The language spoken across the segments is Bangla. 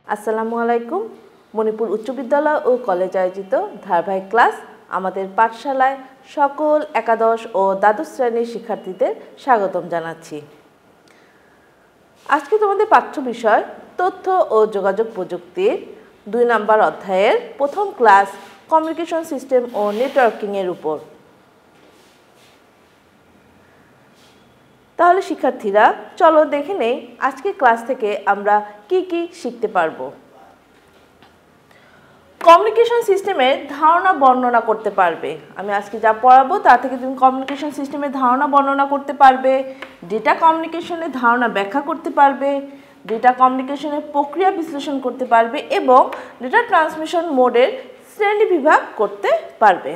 আসসালামু আলাইকুম। মণিপুর উচ্চ বিদ্যালয় ও কলেজ আয়োজিত ধারাবাহিক ক্লাস আমাদের পাঠশালায় সকল একাদশ ও দ্বাদশ শ্রেণীর শিক্ষার্থীদের স্বাগতম জানাচ্ছি। আজকে তোমাদের পাঠ্য বিষয় তথ্য ও যোগাযোগ প্রযুক্তির ২ নম্বর অধ্যায়ের প্রথম ক্লাস কমিউনিকেশন সিস্টেম ও নেটওয়ার্কিং এর উপর। তাহলে শিক্ষার্থীরা চলো দেখে নেই আজকের ক্লাস থেকে আমরা কি কি শিখতে পারবো। কমিউনিকেশন সিস্টেমের ধারণা বর্ণনা করতে পারবে। আমি আজকে যা পড়াবো তা থেকে তুমি কমিউনিকেশন সিস্টেমের ধারণা বর্ণনা করতে পারবে, ডেটা কমিউনিকেশনের ধারণা ব্যাখ্যা করতে পারবে, ডেটা কমিউনিকেশনের প্রক্রিয়া বিশ্লেষণ করতে পারবে এবং ডেটা ট্রান্সমিশন মোডের শ্রেণীবিভাগ করতে পারবে।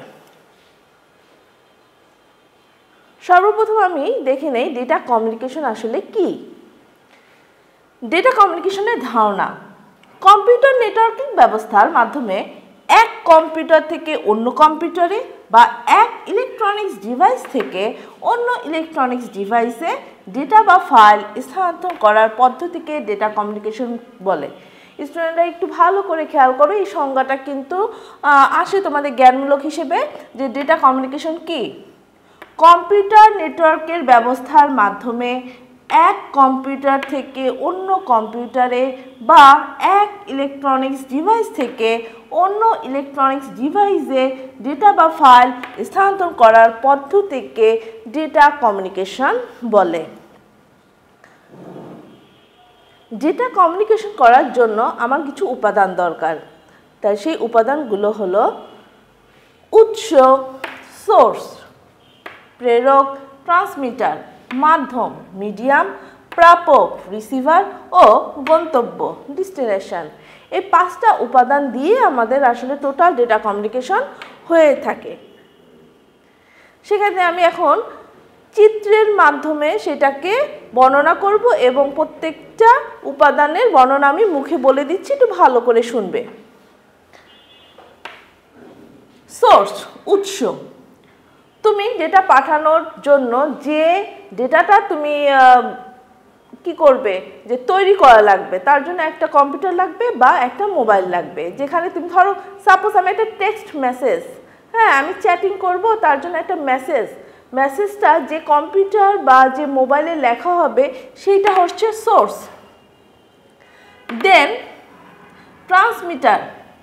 সর্বপ্রথম আমি দেখে নেই ডেটা কমিউনিকেশন আসলে কি। ডেটা কমিউনিকেশনের ধারণা: কম্পিউটার নেটওয়ার্কিং ব্যবস্থার মাধ্যমে এক কম্পিউটার থেকে অন্য কম্পিউটারে বা এক ইলেকট্রনিক্স ডিভাইস থেকে অন্য ইলেকট্রনিক্স ডিভাইসে ডেটা বা ফাইল স্থানান্তর করার পদ্ধতিকে ডেটা কমিউনিকেশন বলে। স্টুডেন্টরা একটু ভালো করে খেয়াল করো, এই সংজ্ঞাটা কিন্তু আসে তোমাদের জ্ঞানমূলক হিসেবে যে ডেটা কমিউনিকেশন কি। কম্পিউটার নেটওয়ার্কের ব্যবস্থার মাধ্যমে এক কম্পিউটার থেকে অন্য কম্পিউটারে বা এক ইলেকট্রনিক্স ডিভাইস থেকে অন্য ইলেকট্রনিক্স ডিভাইসে ডেটা বা ফাইল স্থানান্তর করার পদ্ধতিকে ডেটা কমিউনিকেশন বলে। ডেটা কমিউনিকেশন করার জন্য আমার কিছু উপাদান দরকার, তাই সেই উপাদানগুলো হলো উৎস সোর্স, প্রেরক ট্রান্সমিটার, মাধ্যম মিডিয়াম, প্রাপক রিসিভার ও গন্তব্য ডেস্টিনেশন। এই 5টা উপাদান দিয়ে আমাদের আসলে টোটাল ডেটা কমিউনিকেশন হয়ে থাকে। সেখানে আমি এখন চিত্রের মাধ্যমে সেটাকে বর্ণনা করব এবং প্রত্যেকটা উপাদানের বর্ণনা আমি মুখে বলে দিচ্ছি, একটু ভালো করে শুনবে। সোর্স, উৎস। তুমি ডেটা পাঠানোর জন্য যে ডেটাটা তুমি কি করবে, যে তৈরি করা লাগবে, তার জন্য একটা কম্পিউটার লাগবে বা একটা মোবাইল লাগবে। যেখানে তুমি ধরো সাপোজ আমি একটা টেক্সট মেসেজ, আমি চ্যাটিং করব, তার জন্য একটা মেসেজটা যে কম্পিউটার বা যে মোবাইলে লেখা হবে সেইটা হচ্ছে সোর্স। দেন ট্রান্সমিটার,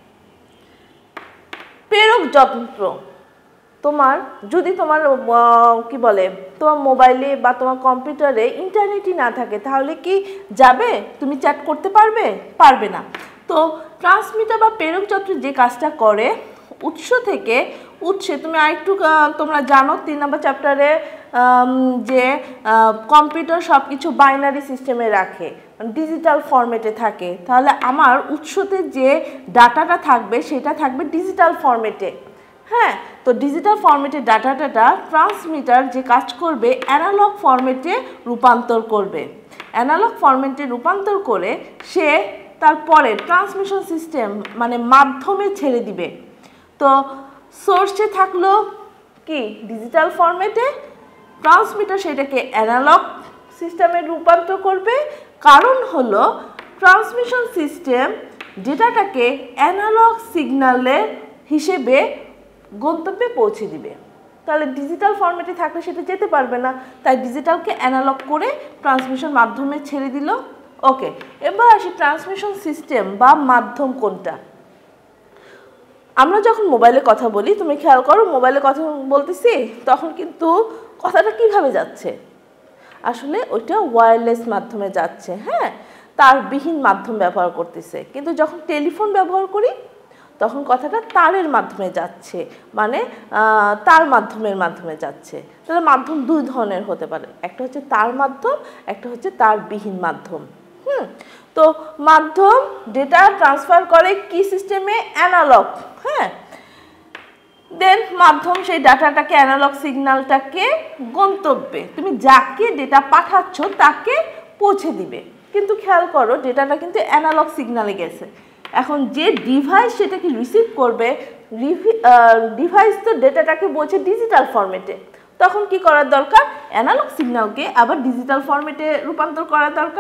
প্রেরক যন্ত্র। যদি তোমার কি বলে তোমার মোবাইলে বা তোমার কম্পিউটারে ইন্টারনেটই না থাকে তাহলে কি যাবে, তুমি চ্যাট করতে পারবে না। তো ট্রান্সমিটার বা প্রেরক যন্ত্র যে কাজটা করে, উৎস থেকে উৎসে তুমি আরেকটু তোমরা জানো 3 নম্বর চ্যাপ্টারে যে কম্পিউটার সব কিছু বাইনারি সিস্টেমে রাখে, ডিজিটাল ফরম্যাটে থাকে। তাহলে আমার উৎসতে যে ডাটাটা থাকবে সেটা থাকবে ডিজিটাল ফরম্যাটে। তো ডিজিটাল ফরম্যাটে ডাটাটা ট্রান্সমিটার যে কাজ করবে অ্যানালগ ফরম্যাটে রূপান্তর করবে। অ্যানালগ ফরম্যাটে রূপান্তর করে সে তারপরে ট্রান্সমিশন সিস্টেম মানে মাধ্যমে ছেড়ে দিবে। তো সোর্সে থাকলো কি ডিজিটাল ফরম্যাটে, ট্রান্সমিটার সেটাকে অ্যানালগ সিস্টেমে রূপান্তর করবে। কারণ হলো ট্রান্সমিশন সিস্টেম ডেটাটাকে অ্যানালগ সিগন্যালের হিসেবে গন্তব্যে পৌঁছে দিবে। তাহলে ডিজিটাল ফরম্যাটে থাকলে সেটা যেতে পারবে না, তাই ডিজিটালকে অ্যানালগ করে ট্রান্সমিশন মাধ্যমে ছেড়ে দিল। ওকে, এবার আসি ট্রান্সমিশন সিস্টেম বা মাধ্যম কোনটা। আমরা যখন মোবাইলে কথা বলি, তুমি খেয়াল করো মোবাইলে কথা বলতেছি তখন কিন্তু কথাটা কিভাবে যাচ্ছে, আসলে ওইটা ওয়্যারলেস মাধ্যমে যাচ্ছে, তারবিহীন মাধ্যম ব্যবহার করতেছে। কিন্তু যখন টেলিফোন ব্যবহার করি তখন কথাটা তারের মাধ্যমে যাচ্ছে, মানে তার মাধ্যমে যাচ্ছে। তাহলে মাধ্যম 2 ধরনের হতে পারে, একটা হচ্ছে তার মাধ্যম, একটা হচ্ছে তারবিহীন মাধ্যম। তো মাধ্যম ডেটা ট্রান্সফার করে কি সিস্টেমে, অ্যানালগ। দেন মাধ্যম সেই ডাটাটাকে অ্যানালগ সিগন্যালটাকে গন্তব্যে তুমি যাকে ডেটা পাঠাচ্ছ তাকে পৌঁছে দিবে। কিন্তু খেয়াল করো ডেটাটা কিন্তু অ্যানালগ সিগন্যালে গেছে। এখন যে ডিভাইস সেটাকে রিসিভ করবে, ডিভাইস তো ডেটাটাকে বলছে ডিজিটাল ফরম্যাটে, তখন কি করার দরকার, অ্যানালগ সিগন্যালকে আবার ডিজিটাল ফরম্যাটে রূপান্তর করা দরকার।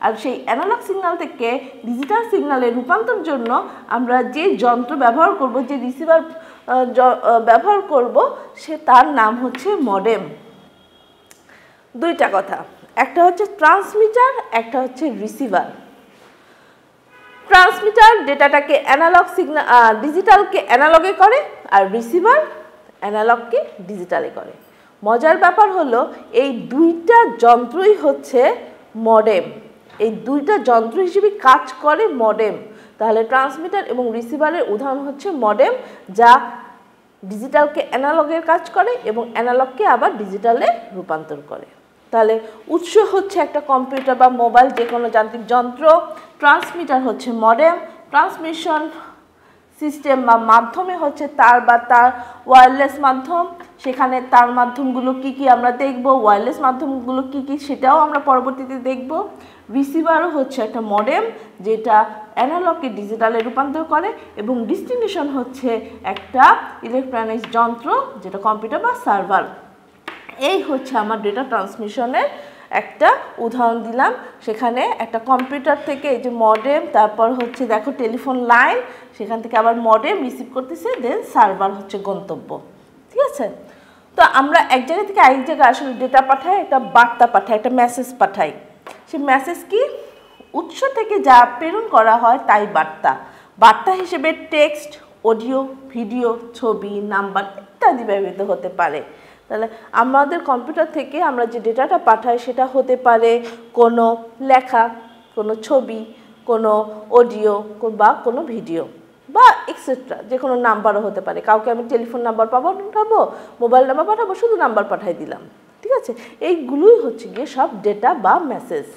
আর সেই অ্যানালগ সিগন্যাল থেকে ডিজিটাল সিগন্যালে রূপান্তর জন্য আমরা যে যন্ত্র ব্যবহার করব, যে রিসিভার ব্যবহার করব, তার নাম হচ্ছে মডেম। দুইটা কথা, একটা হচ্ছে ট্রান্সমিটার, একটা হচ্ছে রিসিভার। ট্রান্সমিটার ডেটাটাকে অ্যানালগ সিগন্যাল ডিজিটালকে অ্যানালগে করে, আর রিসিভার অ্যানালগকে ডিজিটালে করে। মজার ব্যাপার হলো এই দুইটা যন্ত্রই হচ্ছে মডেম, এই দুইটা যন্ত্র হিসেবে কাজ করে মডেম। তাহলে ট্রান্সমিটার এবং রিসিভারের উদাহরণ হচ্ছে মডেম, যা ডিজিটালকে অ্যানালগের কাজ করে এবং অ্যানালগকে আবার ডিজিটালে রূপান্তর করে। তাহলে উৎস হচ্ছে একটা কম্পিউটার বা মোবাইল, যে কোনো যান্ত্রিক যন্ত্র। ট্রান্সমিটার হচ্ছে মডেম, ট্রান্সমিশন সিস্টেম বা মাধ্যমে হচ্ছে তার বা তার ওয়্যারলেস মাধ্যম। সেখানে তার মাধ্যমগুলো কি কি আমরা দেখব, ওয়্যারলেস মাধ্যমগুলো কি কি সেটাও আমরা পরবর্তীতে দেখব। রিসিভারও হচ্ছে একটা মডেম, যেটা অ্যানালগকে ডিজিটালে রূপান্তর করে, এবং ডিস্টিংশন হচ্ছে একটা ইলেকট্রনিক্স যন্ত্র, যেটা কম্পিউটার বা সার্ভার। এই হচ্ছে আমার ডেটা ট্রান্সমিশনের একটা উদাহরণ দিলাম। সেখানে একটা কম্পিউটার থেকে এই যে মডেম, তারপর হচ্ছে দেখো টেলিফোন লাইন, সেখান থেকে আবার মডেম রিসিভ করতেছে, দেন সার্ভার হচ্ছে গন্তব্য। ঠিক আছে? তো আমরা এক জায়গা থেকে আরেক জায়গায় আসলে ডেটা পাঠাই, একটা বার্তা পাঠাই, একটা মেসেজ পাঠাই। সেই মেসেজ কি, উৎস থেকে যা প্রেরণ করা হয় তাই বার্তা। বার্তা হিসেবে টেক্সট, অডিও, ভিডিও, ছবি, নাম্বার ইত্যাদি ব্যবহৃত হতে পারে। তাহলে আমাদের কম্পিউটার থেকে আমরা যে ডেটাটা পাঠাই সেটা হতে পারে কোনো লেখা, কোনো ছবি, কোনো অডিও বা কোনো ভিডিও বা এক্সেট্রা, যে কোনো নাম্বারও হতে পারে। কাউকে আমি টেলিফোন নাম্বার পাঠাবো, মোবাইল নাম্বার পাঠাবো, শুধু নাম্বার পাঠাই দিলাম। ঠিক আছে? এইগুলোই হচ্ছে গিয়ে সব ডেটা বা মেসেজ।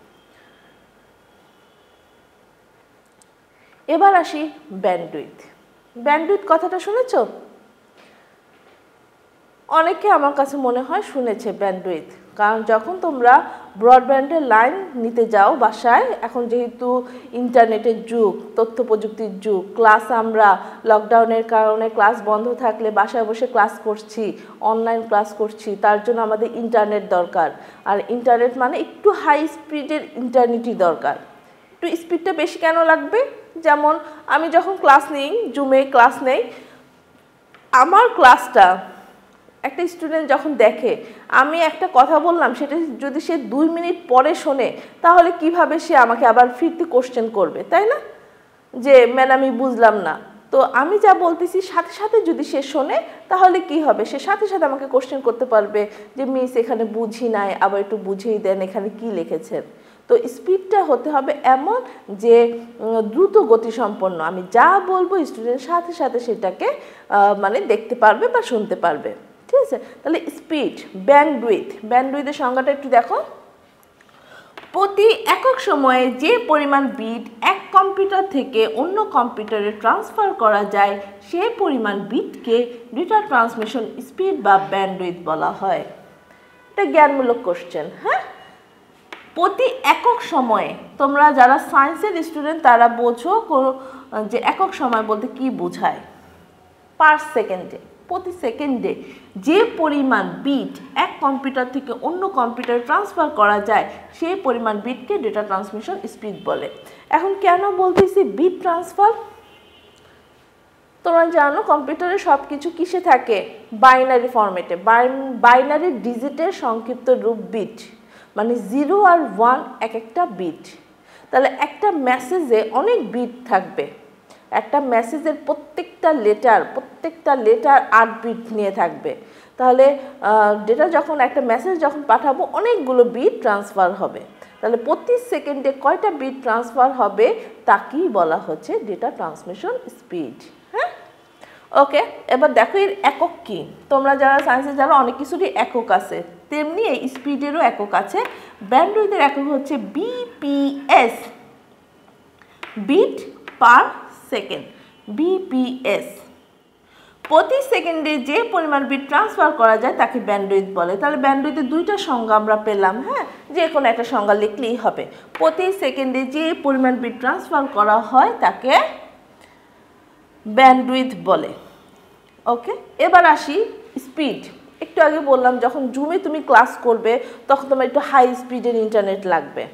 এবার আসি ব্যান্ডউইথ। ব্যান্ডউইথ কথাটা শুনেছ? অনেকে আমার কাছে মনে হয় শুনেছে ব্যান্ডউইথ, কারণ যখন তোমরা ব্রডব্যান্ডের লাইন নিতে যাও বাসায়, এখন যেহেতু ইন্টারনেটের যুগ, তথ্য প্রযুক্তির যুগ, ক্লাস আমরা লকডাউনের কারণে ক্লাস বন্ধ থাকলে বাসায় বসে ক্লাস করছি, অনলাইন ক্লাস করছি, তার জন্য আমাদের ইন্টারনেট দরকার। আর ইন্টারনেট মানে একটু হাই স্পিডের ইন্টারনেটই দরকার। একটু স্পিডটা বেশি কেন লাগবে? যেমন আমি যখন ক্লাস নিই, জুমে ক্লাস নেই, আমার ক্লাসটা একটা স্টুডেন্ট যখন দেখে, আমি একটা কথা বললাম, সেটা যদি সে 2 মিনিট পরে শোনে, তাহলে কিভাবে সে আমাকে আবার ফিরতি কোশ্চেন করবে, তাই না? যে ম্যাডাম আমি বুঝলাম না। তো আমি যা বলতেছি সাথে সাথে যদি সে শোনে, তাহলে কি হবে, সে সাথে সাথে আমাকে কোশ্চেন করতে পারবে যে মিস এখানে বুঝি নাই, আবার একটু বুঝিয়ে দেন এখানে কি লিখেছেন। তো স্পিডটা হতে হবে এমন যে দ্রুত গতিসম্পন্ন, আমি যা বলবো স্টুডেন্ট সাথে সাথে সেটাকে মানে দেখতে পারবে বা শুনতে পারবে। ঠিক আছে? তাহলে স্পিড, ব্যান্ডউইথ। ব্যান্ডউইথের সংজ্ঞাটা একটু দেখো। প্রতি একক সময়ে যে পরিমাণ বিট এক কম্পিউটার থেকে অন্য কম্পিউটারে ট্রান্সফার করা যায়, সেই পরিমাণ বিটকে ডেটা ট্রান্সমিশন স্পিড বা ব্যান্ডউইথ বলা হয়। এটা জ্ঞানমূলক কোশ্চেন। হ্যাঁ, প্রতি একক সময়ে, তোমরা যারা সায়েন্সের স্টুডেন্ট তারা বোঝো যে একক সময় বলতে কি বোঝায়। পার সেকেন্ডে, প্রতি সেকেন্ডে যে পরিমাণ বিট এক কম্পিউটার থেকে অন্য কম্পিউটারে ট্রান্সফার করা যায়, সেই পরিমাণ বিটকে ডেটা ট্রান্সমিশন স্পিড বলে। এখন কেন বলতেছি বিট ট্রান্সফার? তোমরা জানো কম্পিউটারে সব কিছু কিসে থাকে? বাইনারি ফরম্যাটে। বাইনারি ডিজিটের সংক্ষিপ্ত রূপ বিট, মানে 0 আর 1 এক একটা বিট। তাহলে একটা মেসেজে অনেক বিট থাকবে। একটা মেসেজের প্রত্যেকটা লেটার 8 বিট নিয়ে থাকবে। তাহলে ডেটা যখন একটা মেসেজ যখন পাঠাবো, অনেকগুলো বিট ট্রান্সফার হবে। তাহলে প্রতি সেকেন্ডে কয়টা বিট ট্রান্সফার হবে তাকেই বলা হচ্ছে ডেটা ট্রান্সমিশন স্পিড। হ্যাঁ, ওকে। এবার দেখো এর একক কি। তোমরা যারা সায়েন্সে যারা অনেক কিছুরই একক আছে, তেমনি এই স্পিডেরও একক আছে। ব্যান্ডউইথের একক হচ্ছে BPS, bit per second, BPS. প্রতি সেকেন্ডে যে পরিমাণ বিট ট্রান্সফার করা যায় তাকে ব্যান্ডউইথ বলে। তাহলে ব্যান্ডউইথের দুইটা সংজ্ঞা আমরা পেলাম। হ্যাঁ, যে কোনো একটা সংজ্ঞা লিখলেই হবে। প্রতি সেকেন্ডে যে পরিমাণ বিট ট্রান্সফার করা হয় তাকে ব্যান্ডউইথ বলে। ওকে, এবার আসি স্পিড। একটু আগে বললাম যখন জুমে তুমি ক্লাস করবে তখন তোমার একটু হাই স্পিডের ইন্টারনেট লাগবে।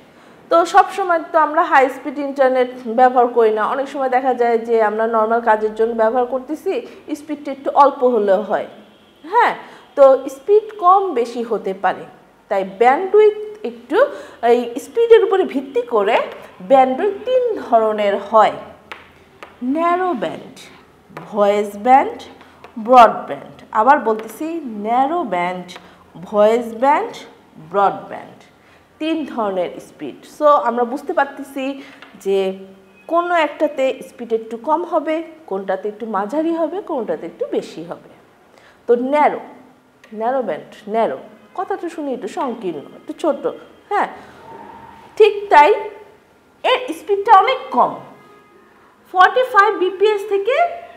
তো সব সময় তো আমরা হাই স্পিড ইন্টারনেট ব্যবহার করি না, অনেক সময় দেখা যায় যে আমরা নর্মাল কাজের জন্য ব্যবহার করতেছি, স্পিডটা একটু অল্প হলেও হয়। হ্যাঁ, তো স্পিড কম বেশি হতে পারে, তাই ব্যান্ডউইথ একটু এই স্পিডের উপরে ভিত্তি করে ব্যান্ডউইথ 3 ধরনের হয়: narrow band, voice band, broadband. আবার বলতেছি, narrow band, voice band, broadband, 3 ধরনের স্পিড। সো আমরা বুঝতে পারতেছি যে কোনো একটাতে স্পিড একটু কম হবে, কোনটাতে একটু মাঝারি হবে, কোনটাতে একটু বেশি হবে। তো ন্যারো, ন্যারো ব্যান্ড, ন্যারো কথাটা শুনি একটু সংকীর্ণ, একটু ছোট। হ্যাঁ, ঠিক তাই এর স্পিডটা অনেক কম, 45 বিপিএস থেকে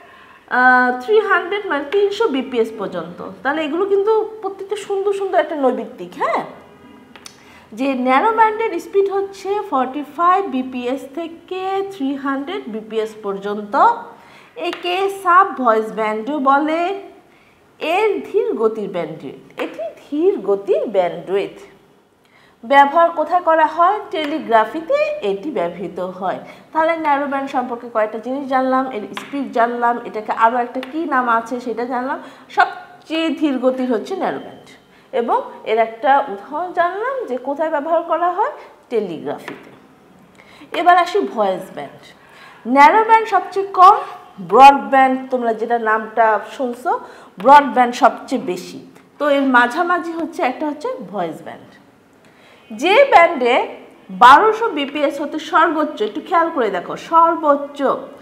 300 মানে 300 বিপিএস পর্যন্ত। তাহলে এগুলো কিন্তু প্রত্যেকটা সুন্দর সুন্দর একটা নৈবিত্তিক। হ্যাঁ, যে ন্যারো ব্যান্ডের স্পিড হচ্ছে 45 বিপিএস থেকে 300 বিপিএস পর্যন্ত। একে সাব ভয়েস ব্যান্ডও বলে। এর ধীর গতির ব্যান্ডউইথ, এটি ধীর গতির ব্যান্ডউইথ। ব্যবহার কোথায় করা হয়? টেলিগ্রাফিতে এটি ব্যবহৃত হয়। তাহলে ন্যারো ব্যান্ড সম্পর্কে কয়েকটা জিনিস জানলাম, এর স্পিড জানলাম, এটাকে আরও একটা কী নাম আছে সেটা জানলাম। সবচেয়ে ধীর গতির হচ্ছে ন্যারো ব্যান্ড, এবং এর একটা উদাহরণ জানলাম যে কোথায় ব্যবহার করা হয়, টেলিগ্রাফিতে। এবার আসি ভয়েস ব্যান্ড। ন্যারো ব্যান্ড সবচেয়ে কম, ব্রডব্যান্ড তোমরা যেটা নামটা শুনছো, ব্রডব্যান্ড সবচেয়ে বেশি। তো এর মাঝামাঝি হচ্ছে একটা হচ্ছে ভয়েস ব্যান্ড। যে ব্যান্ডে 1200 বিপিএস হতে সর্বোচ্চ, একটু খেয়াল করে দেখো, সর্বোচ্চ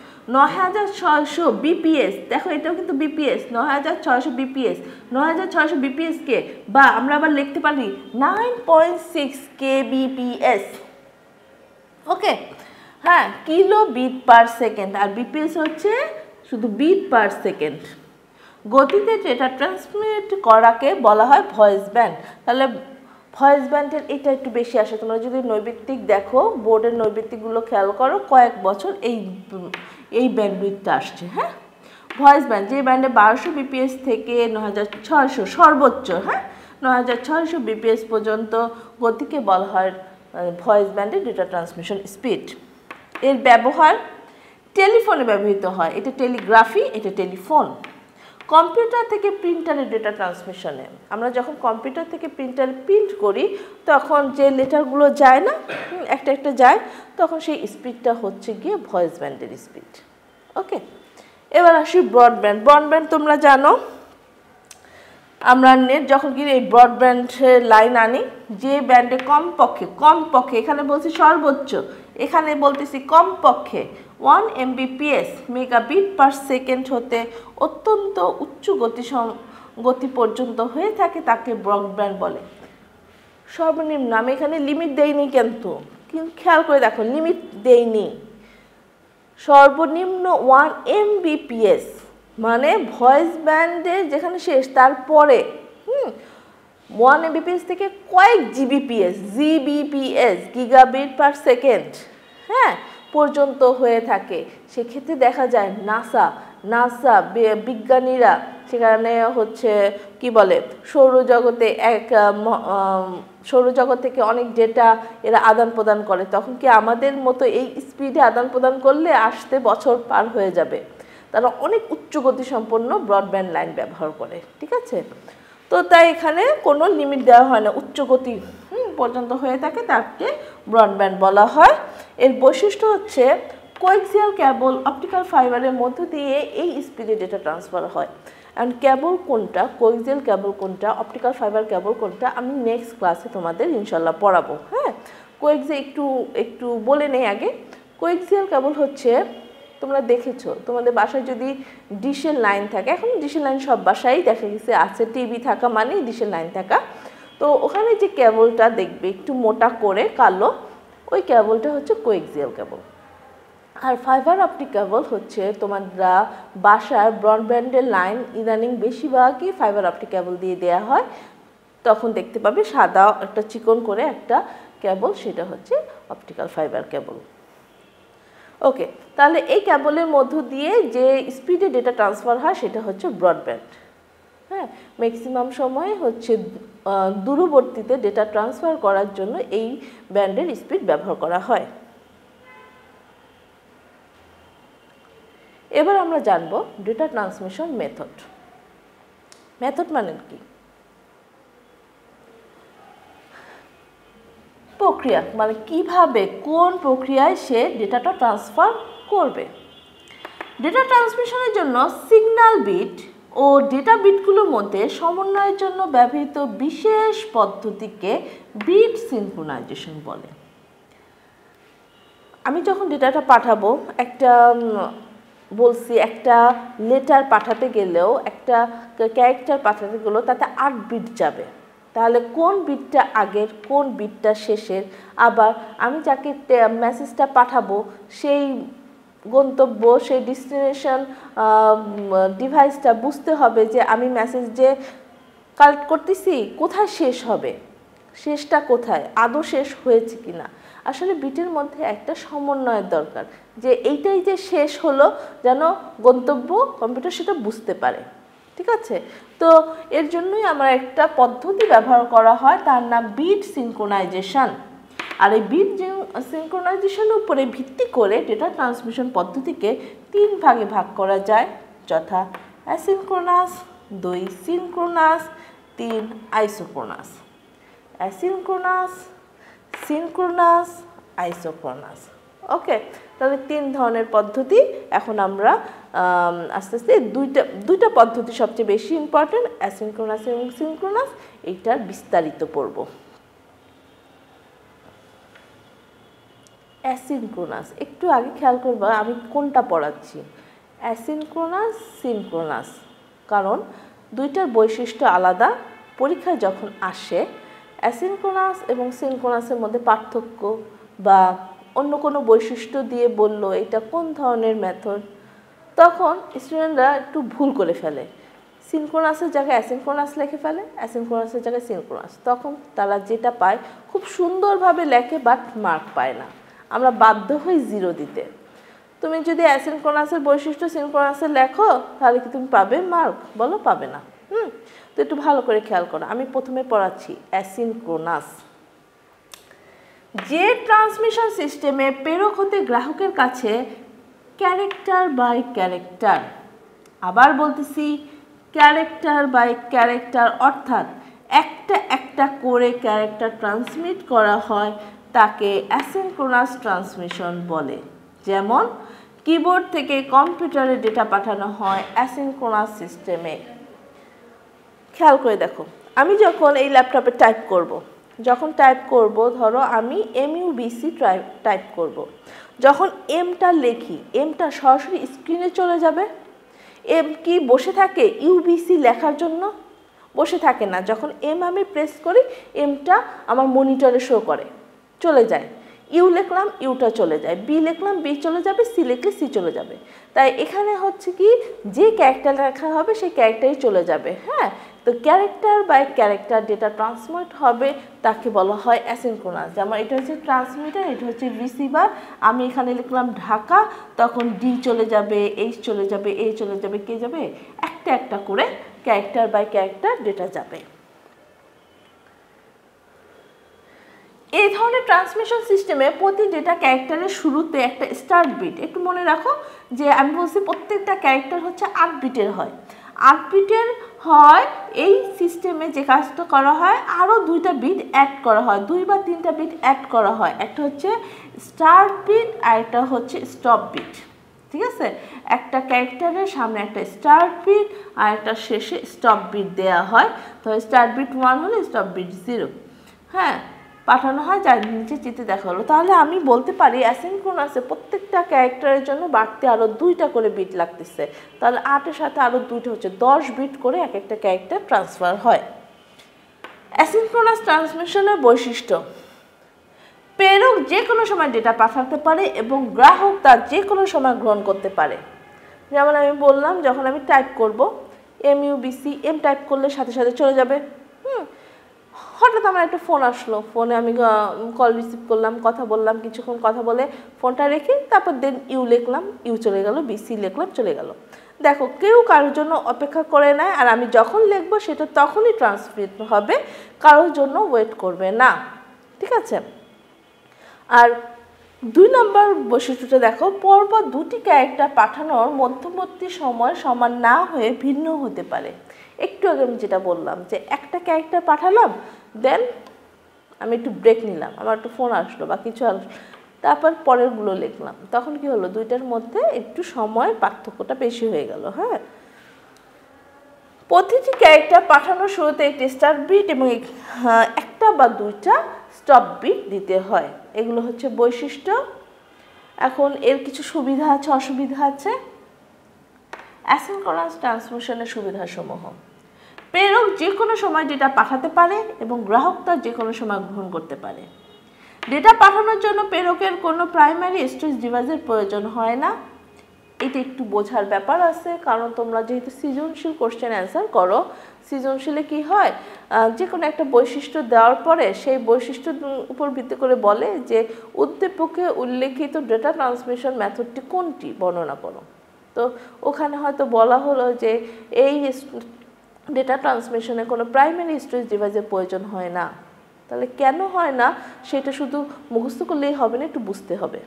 9600 বিপিএস, দেখো এটাও কিন্তু বিপিএস, 9600 বিপিএস, 9600 বিপিএসকে বা আমরা আবার লিখতে পারি 9.6 কেবিপিএস। ওকে, হ্যাঁ, কিলো বিট পার সেকেন্ড, আর বিপিএস হচ্ছে শুধু বিট পার সেকেন্ড। গতিতে ডেটা ট্রান্সমিট করাকে বলা হয় ভয়েস ব্যান্ড। তাহলে ভয়েস ব্যান্ডের এটা একটু বেশি আসে। তোমরা যদি নৈবিত্তিক দেখো, বোর্ডের নৈবিত্তিকগুলো খেয়াল করো, কয়েক বছর এই ব্যান্ডউইথটা আসছে। হ্যাঁ, ভয়েস ব্যান্ড, যে ব্যান্ডে 1200 বিপিএস থেকে 9600 সর্বোচ্চ, হ্যাঁ 9600 বিপিএস পর্যন্ত গতিকে বলা হয় ভয়েস ব্যান্ডের ডেটা ট্রান্সমিশন স্পিড। এর ব্যবহার টেলিফোনে ব্যবহৃত হয়, এটা টেলিগ্রাফি, এটা টেলিফোন। কম্পিউটার থেকে প্রিন্টারের ডেটা ট্রান্সমিশনে, আমরা যখন কম্পিউটার থেকে প্রিন্টার প্রিন্ট করি তখন যে লেটারগুলো যায় না, একটা একটা যায়, তখন সেই স্পিডটা হচ্ছে গিয়ে ভয়েস ব্যান্ডের স্পিড। ওকে, এবার আসি ব্রডব্যান্ড। ব্রডব্যান্ড তোমরা জানো, আমরা নেট যখন কিনে এই ব্রডব্যান্ডের লাইন আনি, যে ব্যান্ডে কমপক্ষে এখানে বলছি সর্বোচ্চ, এখানে বলতেছি কমপক্ষে 1 Mbps মেগাবিট পার সেকেন্ড হতে অত্যন্ত উচ্চ গতি পর্যন্ত হয়ে থাকে, তাকে ব্রডব্যান্ড বলে। সর্বনিম্ন, আমি এখানে লিমিট দেইনি, কিন্তু খেয়াল করে দেখো লিমিট দেইনি, সর্বনিম্ন 1 Mbps মানে ভয়েস ব্যান্ডের যেখানে শেষ তারপরে 1 Mbps থেকে কয়েক জিবিপিএস গিগাবিট পার সেকেন্ড, হ্যাঁ, পর্যন্ত হয়ে থাকে। সেক্ষেত্রে দেখা যায় নাসা বিজ্ঞানীরা সেখানে হচ্ছে কি বলে, সৌরজগৎ থেকে অনেক ডেটা এরা আদান প্রদান করে। তখন কি আমাদের মতো এই স্পিডে আদান প্রদান করলে আসতে বছর পার হয়ে যাবে। তারা অনেক উচ্চ গতি সম্পন্ন ব্রডব্যান্ড লাইন ব্যবহার করে, ঠিক আছে। তো তাই এখানে কোনো লিমিট দেওয়া হয় না, উচ্চ গতি পর্যন্ত হয়ে থাকে, তাকে ব্রডব্যান্ড বলা হয়। এর বৈশিষ্ট্য হচ্ছে কোয়েক্সিয়াল কেবল অপটিক্যাল ফাইবারের মধ্য দিয়ে এই স্পিডে ডেটা ট্রান্সফার হয়। অ্যান্ড কেবল কোনটা, কোয়েক্সিয়াল কেবল কোনটা, অপটিক্যাল ফাইবার কেবল কোনটা, আমি নেক্সট ক্লাসে তোমাদের ইনশাল্লাহ পড়াবো। হ্যাঁ, কোয়েক্সিয়াল একটু বলে নেই আগে। কোয়েক্সিয়াল কেবল হচ্ছে, তোমরা দেখেছো তোমাদের বাসায় যদি ডিশের লাইন থাকে, এখন ডিশের লাইন সব বাসায় দেখা গেছে আছে, টিভি থাকা মানেই ডিশের লাইন থাকা, তো ওখানে যে কেবলটা দেখবে একটু মোটা করে কালো, ওই কেবলটা হচ্ছে কোয়েক্সিয়াল কেবল। আর ফাইবার অপটিক কেবল হচ্ছে তোমরা বাসার ব্রডব্যান্ডের লাইন ইদানিং বেশিরভাগই ফাইবার অপটিক কেবল দিয়ে দেওয়া হয়, তখন দেখতে পাবে সাদা একটা চিকন করে একটা কেবল, সেটা হচ্ছে অপটিক্যাল ফাইবার কেবল। ওকে, তাহলে এই কেবলের মধ্য দিয়ে যে স্পিডে ডেটা ট্রান্সফার হয় সেটা হচ্ছে ব্রডব্যান্ড। হ্যাঁ, ম্যাক্সিমাম সময় হচ্ছে দূরবর্তীতে ডেটা ট্রান্সফার করার জন্য এই ব্যান্ডের স্পিড ব্যবহার করা হয়। এবার আমরা জানব ডেটা ট্রান্সমিশন মেথড। মেথড মানে কি? প্রক্রিয়া, মানে কিভাবে কোন প্রক্রিয়ায় সে ডেটাটা ট্রান্সফার করবে। ডেটা ট্রান্সমিশনের জন্য সিগন্যাল বিট ও ডেটা বিটগুলোর মধ্যে সমন্বয়ের জন্য ব্যবহৃত বিশেষ পদ্ধতিকে বিট সিনক্রোনাইজেশন বলে। আমি যখন ডেটাটা পাঠাবো, একটা লেটার পাঠাতে গেলেও, একটা ক্যারেক্টার পাঠাতে গেলেও তাতে 8 বিট যাবে। তাহলে কোন বিটটা আগের, কোন বিটটা শেষের, আবার আমি যাকে মেসেজটা পাঠাবো সেই গন্তব্য, সেই ডেস্টিনেশন ডিভাইসটা বুঝতে হবে যে আমি মেসেজ যে কালেক্ট করতেছি কোথায় শেষ হবে, শেষটা কোথায়, আদৌ শেষ হয়েছে কিনা। আসলে বিটের মধ্যে একটা সমন্বয়ের দরকার, যে এইটাই যে শেষ হলো, যেন গন্তব্য কম্পিউটার সেটা বুঝতে পারে। ঠিক আছে, তো এর জন্যই আমার একটা পদ্ধতি ব্যবহার করা হয়, তার নাম বিট সিনক্রোনাইজেশন। আর এই বিট সিনক্রোনাইজেশনের উপরে ভিত্তি করে ডেটা ট্রান্সমিশন পদ্ধতিকে 3 ভাগে ভাগ করা যায়, যথা asynchronous, 2 synchronous, 3 isochronous. Asynchronous, synchronous, isochronous. Okay, তাহলে 3 ধরনের পদ্ধতি। এখন আমরা আস্তে আস্তে দুইটা পদ্ধতি সবচেয়ে বেশি ইম্পর্টেন্ট, অ্যাসিনক্রোনাস এবং সিনক্রোনাস, এইটার বিস্তারিত পড়ব। অ্যাসিনক্রোনাস, একটু আগে খেয়াল করবা আমি কোনটা পড়াচ্ছি, অ্যাসিনক্রোনাস, সিনক্রোনাস, কারণ দুইটার বৈশিষ্ট্য আলাদা। পরীক্ষায় যখন আসে অ্যাসিনক্রোনাস এবং সিনক্রোনাসের মধ্যে পার্থক্য বা অন্য কোনো বৈশিষ্ট্য দিয়ে বলল এটা কোন ধরনের মেথড, তখন স্টুডেন্টরা একটু ভুল করে ফেলে, সিনক্রোনাসের জায়গায় অ্যাসিনক্রোনাস লিখে ফেলে, অ্যাসিনক্রোনাসের জায়গায় সিনক্রোনাস। তখন তারা যেটা পায় খুব সুন্দরভাবে লেখে, বাট মার্ক পায় না। আমরা বাধ্য হই 0 দিতে। তুমি যদি অ্যাসিনক্রোনাসের বৈশিষ্ট্য সিনক্রোনাসের লেখো, তাহলে কি তুমি পাবে মার্ক? বলো পাবে না। তো একটু ভালো করে খেয়াল করো, আমি প্রথমে পড়াচ্ছি অ্যাসিনক্রোনাস। যে ট্রান্সমিশন সিস্টেমে প্রেরক হতে গ্রাহকের কাছে ক্যারেক্টার বাই ক্যারেক্টার, আবার বলতেছি ক্যারেক্টার বাই ক্যারেক্টার, অর্থাৎ একটা একটা করে ক্যারেক্টার ট্রান্সমিট করা হয়, তাকে অ্যাসিনক্রোনাস ট্রান্সমিশন বলে। যেমন কিবোর্ড থেকে কম্পিউটারে ডেটা পাঠানো হয় অ্যাসিনক্রোনাস সিস্টেমে। খেয়াল করে দেখো, আমি যখন এই ল্যাপটপে টাইপ করব, ধরো আমি MUBC টাইপ করব, যখন এমটা লিখি, এমটা সরাসরি স্ক্রিনে চলে যাবে। এম কি বসে থাকে UBC লেখার জন্য? বসে থাকে না। যখন এম আমি প্রেস করি, এমটা আমার মনিটরে শো করে, চলে যায়। ইউ লিখলাম, ইউটা চলে যায়, বি লিখলাম, বি চলে যাবে, সি লিখলে সি চলে যাবে। তাই এখানে হচ্ছে কি, যে ক্যারেক্টার লেখা হবে সেই ক্যারেক্টারই চলে যাবে। হ্যাঁ, তো character by character data transmit হবে, তাকে বলা হয় অ্যাসিনক্রোনাস। যেমন এটা হচ্ছে ট্রান্সমিটার, এটা হচ্ছে রিসিভার। আমি এখানে লিখলাম ঢাকা, তখন ডি চলে যাবে, এইচ চলে যাবে, এ চলে যাবে, কে যাবে, একটা একটা করে ক্যারেক্টার বাই ক্যারেক্টার ডেটা যাবে। এই ধরনের ট্রান্সমিশন সিস্টেমে প্রতি ডেটা ক্যারেক্টারের শুরুতে একটা স্টার্ট বিট, একটু মনে রাখো যে আমি বলছি প্রত্যেকটা ক্যারেক্টার হচ্ছে 8 বিটের হয়। 8 বিটের হয় এই সিস্টেমে যে কাজটা করা হয়, আরও 2টা বিট অ্যাড করা হয়, 2 বা 3টা বিট অ্যাড করা হয়। একটা হচ্ছে স্টার্ট বিট আর একটা হচ্ছে স্টপ বিট। ঠিক আছে, একটা ক্যারেক্টারের সামনে একটা স্টার্ট বিট আর একটা শেষে স্টপ বিট দেওয়া হয়। তো স্টার্ট বিট 1 হলে স্টপ বিট 0, হ্যাঁ, পাঠানো হয়, যার নিচে চিত্রে দেখা হলো। তাহলে আমি বলতে পারি অ্যাসিনক্রোনাসে প্রত্যেকটা ক্যারেক্টারের জন্য বাড়তে আরও 2টা করে বিট লাগতেছে। তাহলে 8-এর সাথে আরও 2টা হচ্ছে 10 বিট করে এক একটা ক্যারেক্টার ট্রান্সফার হয়। অ্যাসিনক্রোনাস ট্রান্সমিশনের বৈশিষ্ট্য: প্রেরক যে কোনো সময় ডেটা পাঠাতে পারে এবং গ্রাহক তা যে কোনো সময় গ্রহণ করতে পারে। যেমন আমি বললাম, যখন আমি টাইপ করব MUBC, এম টাইপ করলে সাথে সাথে চলে যাবে। হঠাৎ আমার একটা ফোন আসলো, ফোনে আমি কল রিসিভ করলাম, কথা বললাম, কিছুক্ষণ কথা বলে ফোনটা রেখে তারপর দেন ইউ লিখলাম, ইউ চলে গেল, BC লিখলাম, চলে গেল। দেখো কেউ কারোর জন্য অপেক্ষা করে না, আর আমি যখন লিখবো সেটা তখনই ট্রান্সমিট হবে, কারোর জন্য ওয়েট করবে না, ঠিক আছে। আর 2 নম্বর বৈশিষ্ট্যটা দেখো, পরপর দুটি ক্যারেক্টার পাঠানোর মধ্যবর্তী সময় সমান না হয়ে ভিন্ন হতে পারে। একটু আগে আমি যেটা বললাম যে একটা ক্যারেক্টার পাঠালাম, দেন আমি একটু ব্রেক নিলাম, আমার একটু ফোন আসলো বা কিছু আসলো, তারপর পরেরগুলো লিখলাম, তখন কি হলো, দুইটার মধ্যে একটু সময় পার্থক্যটা বেশি হয়ে গেল। হ্যাঁ, প্রতিটি ক্যারেক্টার পাঠানোর শুরুতে একটি স্টার্ট বিট এবং একটা বা দুইটা স্টপ বিট দিতে হয়। এগুলো হচ্ছে বৈশিষ্ট্য। এখন এর কিছু সুবিধা আছে, অসুবিধা আছে। অ্যাসিনক্রোনাস ট্রান্সমিশনের সুবিধাসমূহ: প্রেরক যে কোনো সময় ডেটা পাঠাতে পারে এবং গ্রাহক তা যে কোনো সময় গ্রহণ করতে পারে। ডেটা পাঠানোর জন্য প্রেরকের কোনো প্রাইমারি স্টোরেজ ডিভাইসের প্রয়োজন হয় না। এটা একটু বোঝার ব্যাপার আছে, কারণ তোমরা যেহেতু সৃজনশীল কোশ্চেন অ্যান্সার করো, সৃজনশীলে কি হয়, যে কোনো একটা বৈশিষ্ট্য দেওয়ার পরে সেই বৈশিষ্ট্যের উপর ভিত্তি করে বলে যে উদ্দীপকে উল্লেখিত ডেটা ট্রান্সমিশন মেথডটি কোনটি বর্ণনা করো। তো ওখানে হয়তো বলা হলো যে এই ডেটা ট্রান্সমিশনে কোনো প্রাইমারি স্টোরেজ ডিভাইসের প্রয়োজন হয় না। তাহলে কেন হয় না সেটা শুধু মুখস্থ করলেই হবে না, একটু বুঝতে হবে।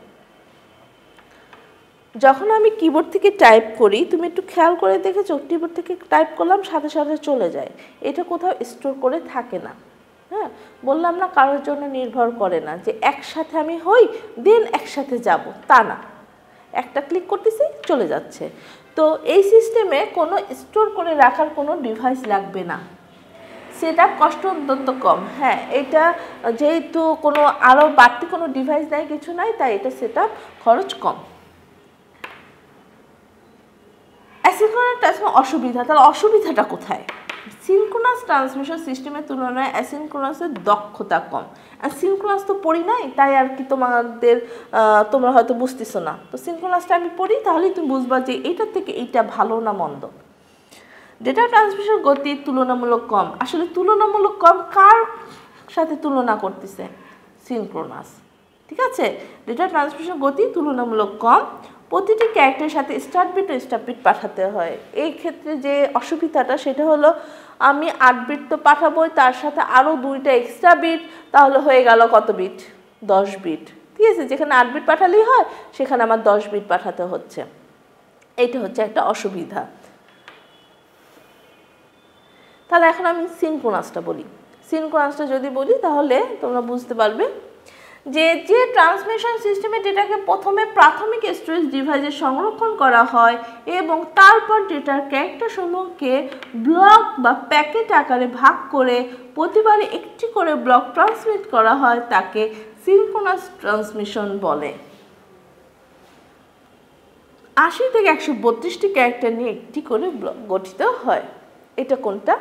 যখন আমি কিবোর্ড থেকে টাইপ করি, তুমি একটু খেয়াল করে দেখেছো, কিবোর্ড থেকে টাইপ করলাম সাথে সাথে চলে যায়, এটা কোথাও স্টোর করে থাকে না। হ্যাঁ, বললাম না কারোর জন্য নির্ভর করে না যে একসাথে আমি হই দেন একসাথে যাব, তা না, একটা ক্লিক করতেছি চলে যাচ্ছে। তো এই সিস্টেমে কোনো স্টোর করে রাখার কোনো ডিভাইস লাগবে না, সেটা কষ্ট অত্যন্ত কম। হ্যাঁ, এটা যেহেতু কোনো আরও বাড়তি কোনো ডিভাইস নাই, কিছু নাই, তাই এটা সেটআপ খরচ কম। অ্যাসিনক্রোনাস ট্রান্সমিশন অসুবিধা, তাহলে অসুবিধাটা কোথায়? সিনক্রোনাস ট্রান্সমিশন সিস্টেমের তুলনায় অ্যাসিনক্রোনাসের দক্ষতা কম। সিনক্রোনাস তো পড়ি নাই, তাই আর কি তোমরা হয়তো বুঝতেছো না। তো সিনক্রোনাসটা আমি পড়ি, তাহলেই তুমি বুঝবা যে এইটার থেকে এইটা ভালো না মন্দ। ডেটা ট্রান্সমিশন গতি তুলনামূলক কম। আসলে তুলনামূলক কম কার সাথে তুলনা করতেছে? সিনক্রোনাস, ঠিক আছে। ডেটা ট্রান্সমিশন গতি তুলনামূলক কম, প্রতিটি ক্যারেক্টারের সাথে স্টার্ট বিট ও স্টপ বিট পাঠাতে হয়। এই ক্ষেত্রে যে অসুবিধাটা সেটা হলো আমি 8 বিট তো পাঠাবোই, তার সাথে আরও 2টা এক্সট্রা বিট, তাহলে হয়ে গেল কত বিট? 10 বিট, ঠিক আছে। যেখানে 8 বিট পাঠালেই হয় সেখানে আমার 10 বিট পাঠাতে হচ্ছে, এইটা হচ্ছে একটা অসুবিধা। তাহলে এখন আমি সিনক্রোনাসটা বলি। সিনক্রোনাসটা যদি বলি তাহলে তোমরা বুঝতে পারবে যে ট্রান্সমিশন সিস্টেমে ডেটাকে প্রথমে প্রাথমিক স্টোরেজ ডিভাইসে সংরক্ষণ করা হয় এবং তারপর ডেটার ক্যারেক্টারসমূহকে ব্লক বা প্যাকেট আকারে ভাগ করে প্রতিবারে একটি করে ব্লক ট্রান্সমিট করা হয়, তাকে সিনক্রোনাস ট্রান্সমিশন বলে। 80 থেকে 132টি ক্যারেক্টার নিয়ে একটি করে ব্লক গঠিত হয়। এটা কোনটা?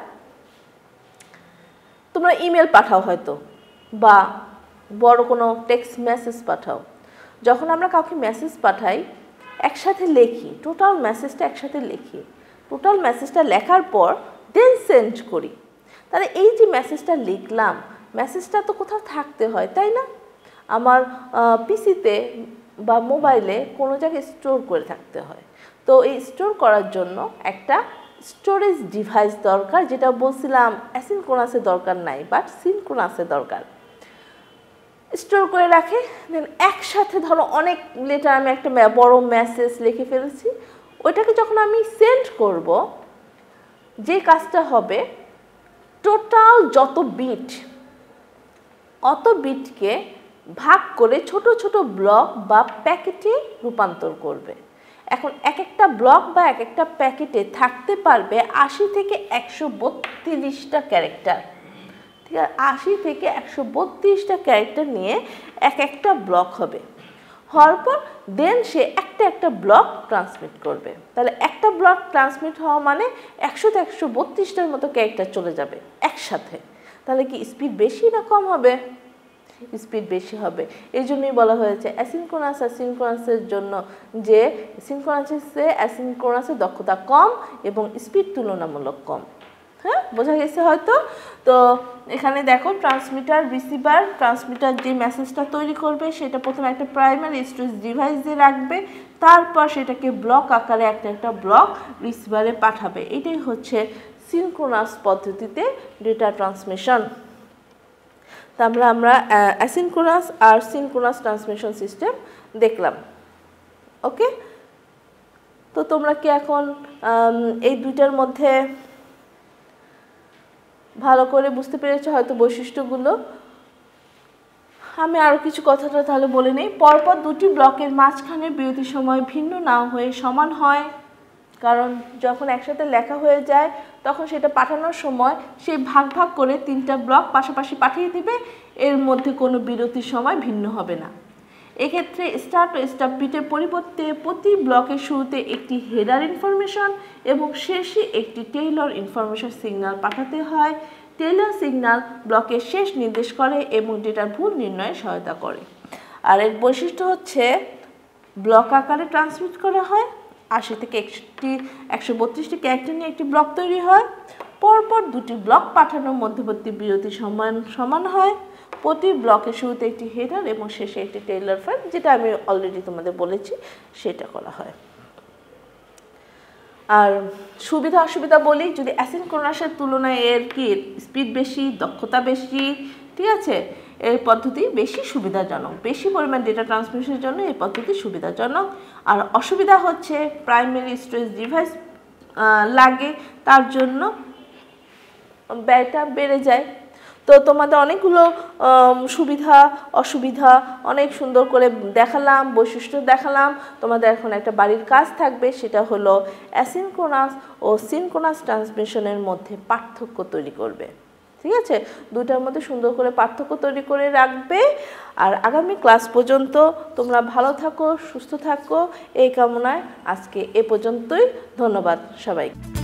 তোমরা ইমেল পাঠাও হয়তো, বা বড় কোনো টেক্সট মেসেজ পাঠাও। যখন আমরা কাউকে মেসেজ পাঠাই একসাথে লিখি, টোটাল মেসেজটা একসাথে লিখি, টোটাল মেসেজটা লেখার পর দেন সেন্ড করি। তাহলে এই যে মেসেজটা লিখলাম, মেসেজটা তো কোথাও থাকতে হয়, তাই না? আমার পিসিতে বা মোবাইলে কোনো জায়গায় স্টোর করে থাকতে হয়। তো এই স্টোর করার জন্য একটা স্টোরেজ ডিভাইস দরকার, যেটা বলছিলাম অ্যাসিনক্রোনাসের দরকার নাই, বাট সিনক্রোনাসের দরকার। স্টোর করে রাখে, দেন একসাথে ধরো অনেক লেটার, আমি একটা বড় মেসেজ লিখে ফেলেছি, ওইটাকে যখন আমি সেন্ড করব, যে কাজটা হবে টোটাল যত বিট, অত বিটকে ভাগ করে ছোট ছোট ব্লক বা প্যাকেটে রূপান্তর করবে। এখন এক একটা ব্লক বা এক একটা প্যাকেটে থাকতে পারবে 80 থেকে 132টা ক্যারেক্টার, ঠিক আছে। 80 থেকে 132টা ক্যারেক্টার নিয়ে এক একটা ব্লক হবে, হওয়ার পর দেন সে একটা একটা ব্লক ট্রান্সমিট করবে। তাহলে একটা ব্লক ট্রান্সমিট হওয়া মানে 100 থেকে 132টার মতো ক্যারেক্টার চলে যাবে একসাথে। তাহলে কি স্পিড বেশি না কম হবে? স্পিড বেশি হবে। এই জন্যই বলা হয়েছে অ্যাসিনক্রোনাস আর সিনক্রোনাসের জন্য যে সিনক্রোনাসের চেয়ে অ্যাসিনক্রোনাসের দক্ষতা কম এবং স্পিড তুলনামূলক কম। হ্যাঁ, বোঝা গেছে হয়তো। তো এখানে দেখো ট্রান্সমিটার রিসিভার, ট্রান্সমিটার যে মেসেজটা তৈরি করবে সেটা প্রথমে একটা প্রাইমারি স্টোরেজ ডিভাইসে রাখবে, তারপর সেটাকে ব্লক আকারে একটা ব্লক রিসিভারে পাঠাবে। এটাই হচ্ছে সিনক্রোনাস পদ্ধতিতে ডেটা ট্রান্সমিশন। তারপরে আমরা অ্যাসিনক্রোনাস আর সিনক্রোনাস ট্রান্সমিশন সিস্টেম দেখলাম। ওকে, তো তোমরা কি এখন এই দুইটার মধ্যে ভালো করে বুঝতে পেরেছো হয়তো বৈশিষ্ট্যগুলো? আমি আরও কিছু কথাটা তাহলে বলে নেই। পরপর দুটি ব্লকের মাঝখানে বিরতির সময় ভিন্ন না হয়ে সমান হয়, কারণ যখন একসাথে লেখা হয়ে যায় তখন সেটা পাঠানোর সময় সেই ভাগ ভাগ করে 3টা ব্লক পাশাপাশি পাঠিয়ে দিবে, এর মধ্যে কোনো বিরতির সময় ভিন্ন হবে না। এক্ষেত্রে স্টার্ট ও স্টপ বিটের পরিবর্তে প্রতি ব্লকের শুরুতে একটি হেডার ইনফরমেশন এবং শেষে একটি টেইলর ইনফরমেশন সিগন্যাল পাঠাতে হয়। টেইলর সিগন্যাল ব্লকের শেষ নির্দেশ করে এবং ডেটার ভুল নির্ণয়ে সহায়তা করে। আর এর বৈশিষ্ট্য হচ্ছে ব্লক আকারে ট্রান্সমিট করা হয়, 80 থেকে 132টি ক্যারেক্টার নিয়ে একটি ব্লক তৈরি হয়। পরপর দুটি ব্লক পাঠানোর মধ্যবর্তী বিরতি সমান হয়। প্রতি ব্লকের শুরুতে একটি হেডার এবং শেষে একটি টেইলর ফাইল, যেটা আমি অলরেডি তোমাদের বলেছি, সেটা করা হয়। আর সুবিধা অসুবিধা বলি, যদি অ্যাসিনক্রোনাসের তুলনায় এর কি স্পিড বেশি, দক্ষতা বেশি, ঠিক আছে, এই পদ্ধতি বেশি সুবিধাজনক, বেশি পরিমাণ ডেটা ট্রান্সমিশনের জন্য এই পদ্ধতি সুবিধাজনক। আর অসুবিধা হচ্ছে প্রাইমারি স্টোরেজ ডিভাইস লাগে, তার জন্য ব্যয়টা বেড়ে যায়। তো তোমাদের অনেকগুলো সুবিধা অসুবিধা অনেক সুন্দর করে দেখালাম, বৈশিষ্ট্য দেখালাম। তোমাদের এখন একটা বাড়ির কাজ থাকবে, সেটা হলো অ্যাসিনক্রোনাস ও সিনক্রোনাস ট্রান্সমিশনের মধ্যে পার্থক্য তৈরি করবে। ঠিক আছে, দুটার মধ্যে সুন্দর করে পার্থক্য তৈরি করে রাখবে। আর আগামী ক্লাস পর্যন্ত তোমরা ভালো থাকো, সুস্থ থাকো, এই কামনায় আজকে এ পর্যন্তই। ধন্যবাদ সবাইকে।